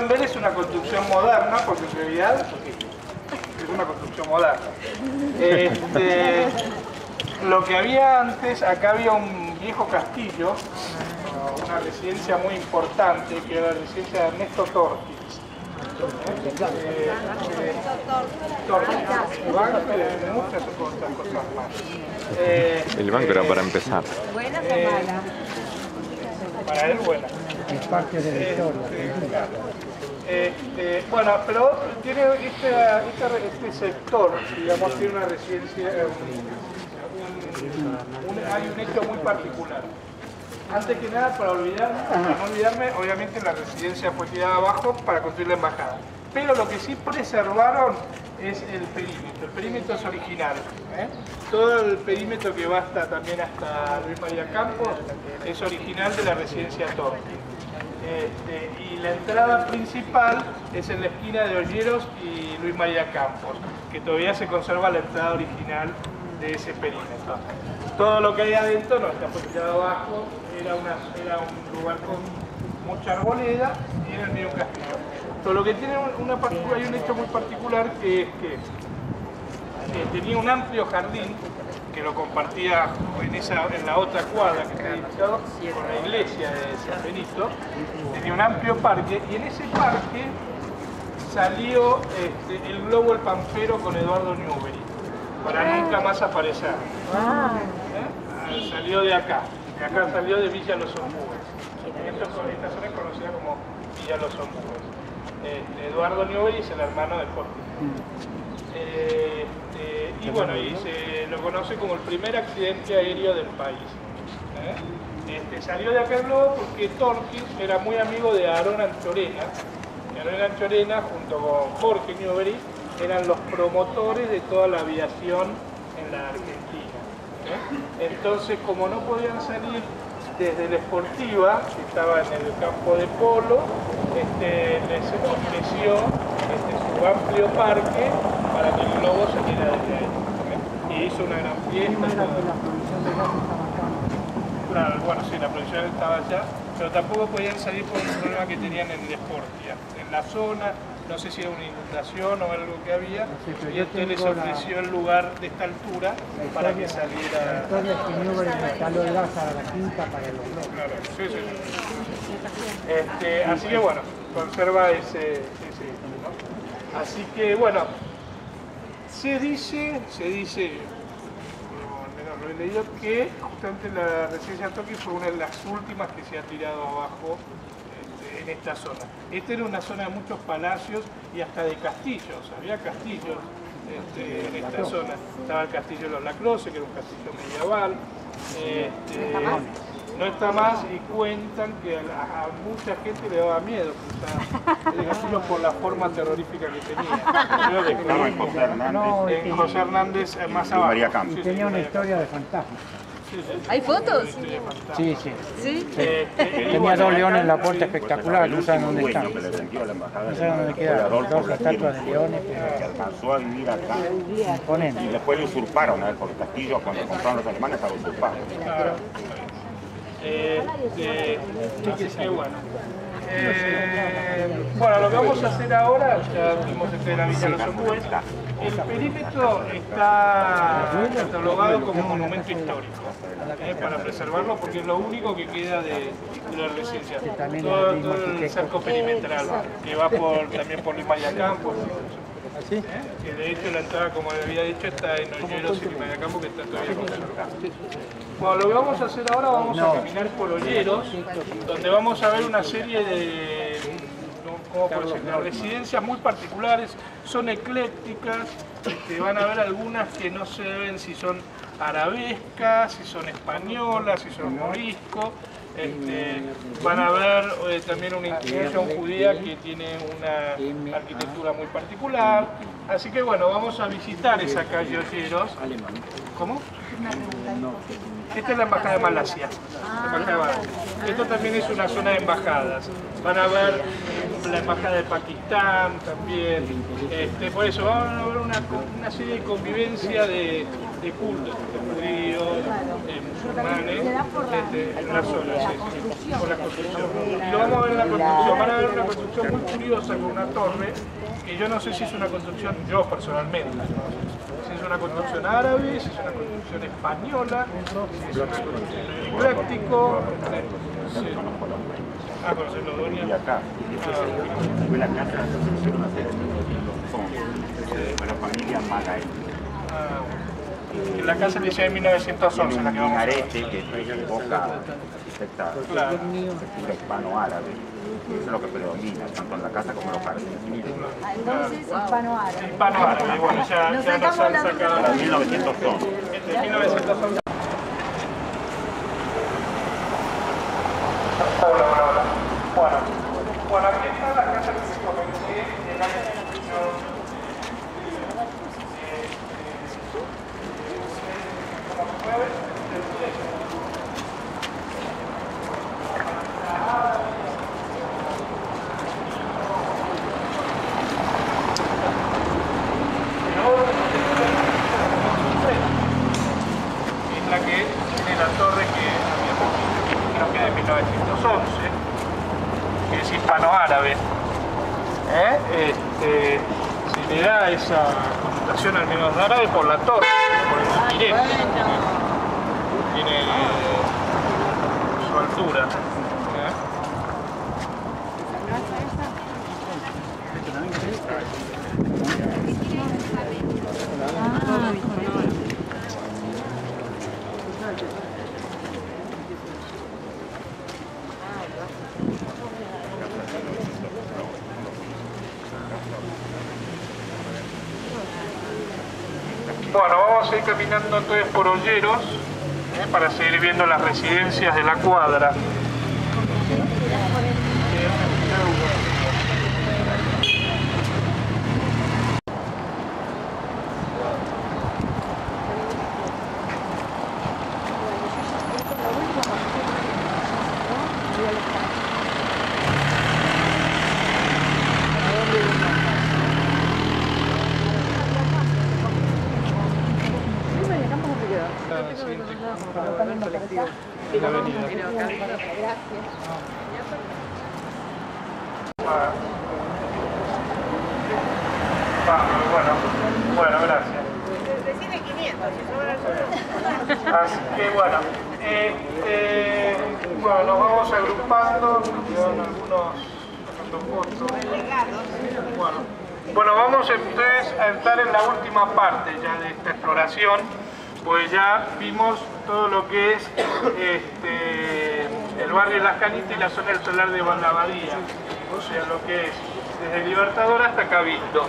pueden ver es una construcción moderna, porque en realidad es una construcción moderna. Lo que había antes, acá había un viejo castillo, una residencia muy importante, que era la residencia de Ernesto Torquís. El banco y muchas otras cosas más. El banco era para empezar. ¿Buena o mala? Para él, buena. Es parte de la historia. Bueno, pero tiene este sector, digamos, tiene una residencia, hay un hecho muy particular. Antes que nada, para no olvidarme, obviamente la residencia fue tirada abajo para construir la embajada. Pero lo que sí preservaron es el perímetro. El perímetro es original. Todo el perímetro que va también hasta Luis María Campos es original de la residencia Torquís. Y la entrada principal es en la esquina de Olleros y Luis María Campos, que todavía se conserva la entrada original de ese perímetro. Todo lo que hay adentro no está tirado abajo, era un lugar con mucha arboleda y era el medio castillo. Pero lo que tiene hay un hecho muy particular, que es que tenía un amplio jardín que lo compartía en la otra cuadra que está edificado con la iglesia de San Benito. Tenía un amplio parque y en ese parque salió el globo El Pampero con Eduardo Newbery, para nunca más aparecer. Salió de acá salió de Villa Los Ombúes. Esta zona es conocida como Villa Los Ombúes. Eduardo Newbery es el hermano de Jorge. Y bueno, y se lo conoce como el primer accidente aéreo del país. Salió de acá el globo porque Torquís era muy amigo de Aarón Anchorena. Aarón Anchorena, junto con Jorge Newbery, eran los promotores de toda la aviación en la Argentina. Entonces, como no podían salir desde la Esportiva, que estaba en el campo de polo, les ofreció su amplio parque para que el globo saliera desde ahí. Y hizo una gran fiesta. Claro, bueno, sí, la producción estaba allá, pero tampoco podían salir por un problema que tenían en la Esportia. En la zona, no sé si era una inundación o algo que había, y entonces les ofreció el lugar de esta altura para que saliera. Entonces, que Newbery instaló el gas a la quinta para los globos. Claro, sí. Así que bueno, conserva ese ¿no? Así que bueno, se dice, al menos lo he leído, que justamente la residencia Torquís fue una de las últimas que se ha tirado abajo en esta zona. Esta era una zona de muchos palacios y hasta de castillos, había castillos en esta zona. Estaba el castillo de los Lacroze, que era un castillo medieval. No está más, y cuentan que a mucha gente le daba miedo cruzar el castillo por la forma terrorífica que tenía. Creo que estaba en José Hernández. En José Hernández, más abajo. María Campos. Y tenía una historia de fantasma. ¿Hay fotos? Sí. ¿Sí? Tenía dos leones en la puerta espectacular, no saben dónde están. No saben dónde quedaron. Dos estatuas de leones. Que alcanzó a vivir acá. Imponente. Y después lo usurparon, porque el castillo, cuando compraron los alemanes, estaba usurpado. Así que bueno. Bueno, lo que vamos a hacer ahora, ya vimos de la Villa Los Ombúes. El perímetro está catalogado como monumento histórico, para preservarlo, porque es lo único que queda de la residencia. Todo el cerco perimetral, que va también por Luis María Campos. Que de hecho la entrada, como había dicho, está en Olleros y Luis María Campos, que está todavía conservada. Bueno, lo que vamos a hacer ahora, vamos a caminar por Olleros, donde vamos a ver una serie de, ¿cómo puedo decir?, de residencias muy particulares, son eclécticas, van a ver algunas que no se ven si son arabescas, si son españolas, si son morisco. Van a ver también una institución judía que tiene una arquitectura muy particular. Así que bueno, vamos a visitar esa calle Olleros. ¿Cómo? Esta es la embajada de Malasia. La embajada de Malasia. Esto también es una zona de embajadas. Van a ver la embajada de Pakistán también. Por eso van a ver una serie de convivencia de cultos, judíos, musulmanes, en una zona, sí, por la construcción. Y lo vamos a ver en la construcción. Van a ver una construcción muy curiosa con una torre, que yo no sé si es una construcción, yo personalmente, no sé si es una construcción árabe, si es una construcción española, si es una construcción ecléctico. Sí. Ah, conocer los dueños. Y acá, fue la casa de asociación con la familia Magael. En la casa dice en 1911, la que vamos a ver. Minarete que evoca esta arquitectura hispano-árabe. Eso es lo que predomina, tanto en la casa como en los jardines. Entonces, hispano-árabe. Hispano-árabe, bueno, ya nos han sacado la 1911. Este es 1911. Hola. Bueno, aquí está la casa que se comenté en la construcción. Es la que tiene la torre que creo que de 1911, que es hispano-árabe. Se le da esa connotación al menos de árabe por la torre, por el minarete. Tiene su altura. Bueno, vamos a ir caminando entonces por Olleros para seguir viendo las residencias de la cuadra. La avenida. Bueno, gracias. Recibe 500, si sobra Así que bueno, bueno, nos vamos agrupando, quedan algunos fotos. Bueno, vamos entonces a entrar en la última parte ya de esta exploración, pues ya vimos todo lo que es el barrio de Las Canitas y la zona del solar de la Abadía, o sea, lo que es desde Libertador hasta Cabildo.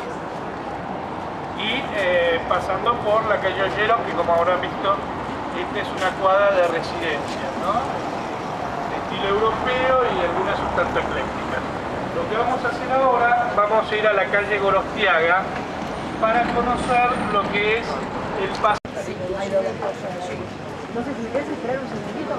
Y pasando por la calle Olleros, que como habrán visto, esta es una cuadra de residencia, ¿no? De estilo europeo y algunas un tanto eclécticas. Lo que vamos a hacer ahora, vamos a ir a la calle Gorostiaga para conocer lo que es el paso. No sé si me quieres esperar un segundito.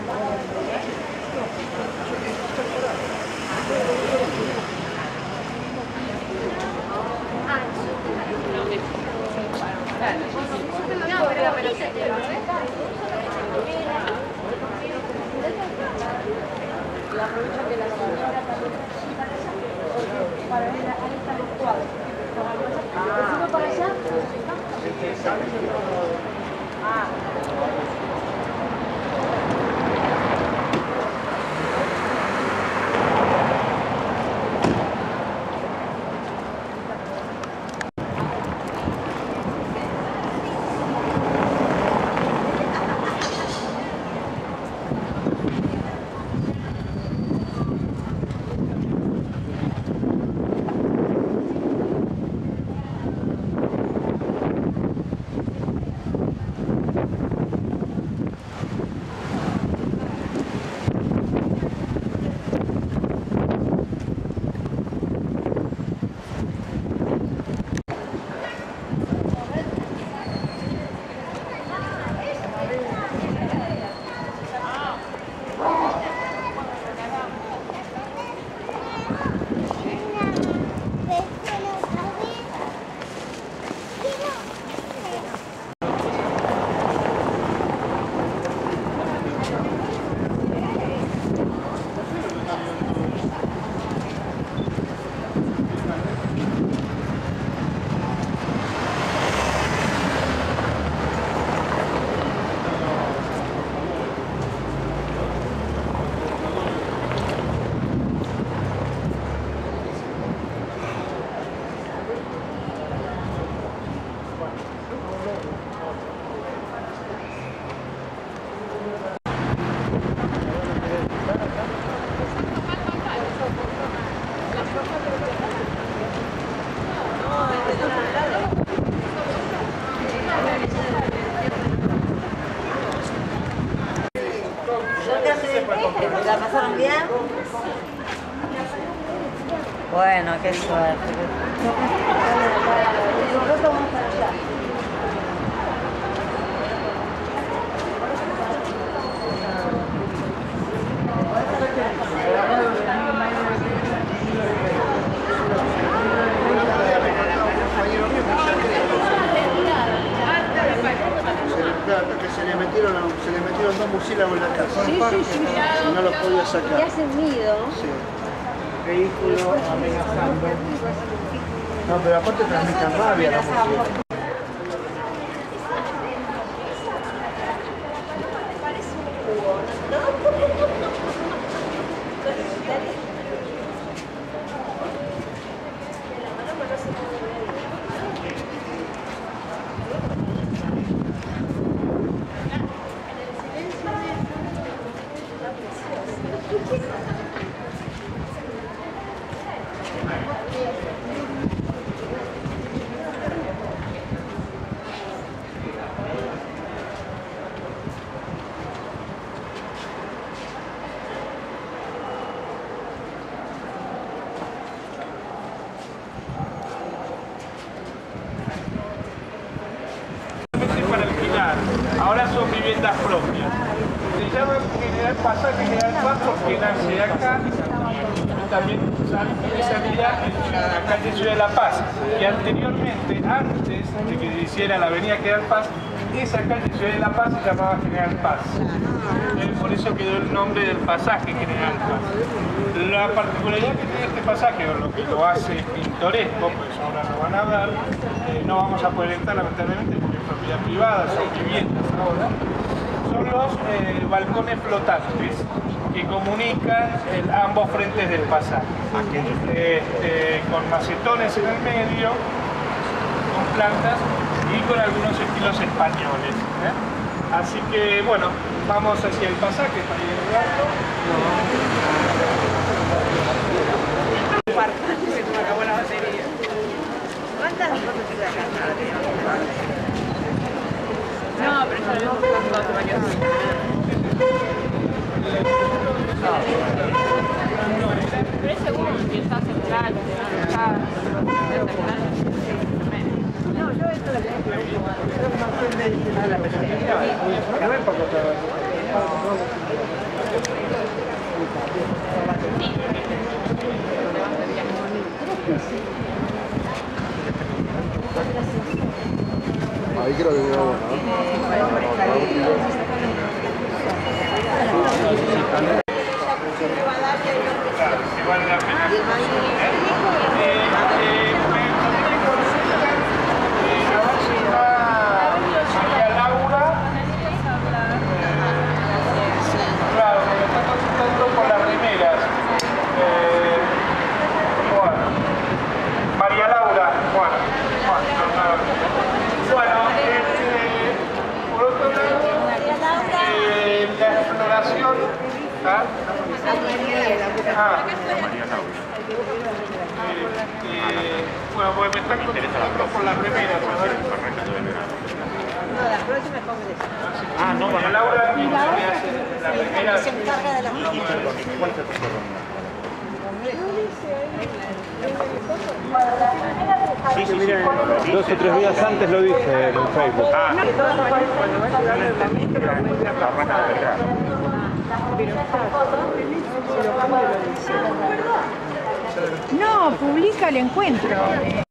Y aprovecho que la señora para ver ahí están los cuadros. ¿Sigo para allá? Bueno, qué suerte. Nosotros vamos para allá. Que se le metieron dos murciélagos en la casa. Sí. Y no los podía sacar. Y hacen nido. Sí. Vehículo amenazando. No, pero aparte transmiten rabia la murciélago. Para alquilar, ahora son viviendas propias. Se llama General Pasaje General Paz porque nace acá y también salía en la calle Ciudad de la Paz. Y anteriormente, antes de que se hiciera la avenida General Paz, esa calle Ciudad de la Paz se llamaba General Paz. Por eso quedó el nombre del pasaje General Paz. La particularidad que tiene este pasaje, o lo que lo hace pintoresco, pues ahora lo van a ver, no vamos a poder entrar lamentablemente porque es propiedad privada, son viviendas ahora, son los balcones flotantes que comunican ambos frentes del pasaje. Con macetones en el medio, con plantas y con algunos estilos españoles. Así que bueno, vamos hacia el pasaje para ir a ¿Cuántas fotos te sacaste? No, pero ya lo hemos buscado hace varios años. Pero es seguro que está central, no, yo esto lo Ahí creo que quedó bueno, si vale la pena. María Laura. Claro, me está consultando por las remeras. Bueno. María Laura. Bueno, por otro lado, la exploración. ¿Ah? Bueno, pues me están consultando por las remeras. No, la próxima es Congreso. No, María Laura y la remera. Se encarga de la Sí, 2 o 3 días antes lo dije en Facebook. No, publica el encuentro.